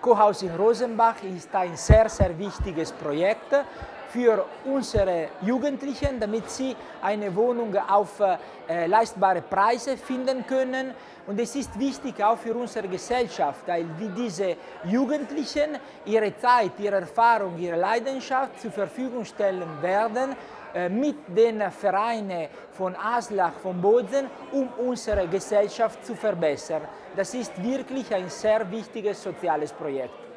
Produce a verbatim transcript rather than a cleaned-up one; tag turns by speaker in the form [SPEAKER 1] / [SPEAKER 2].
[SPEAKER 1] Kohaus in Rosenbach ist ein sehr, sehr wichtiges Projekt für unsere Jugendlichen, damit sie eine Wohnung auf äh, leistbare Preise finden können. Und es ist wichtig auch für unsere Gesellschaft, weil wie diese Jugendlichen ihre Zeit, ihre Erfahrung, ihre Leidenschaft zur Verfügung stellen werden, äh, mit den Vereinen von Aslach, von Bozen, um unsere Gesellschaft zu verbessern. Das ist wirklich ein sehr wichtiges soziales Projekt.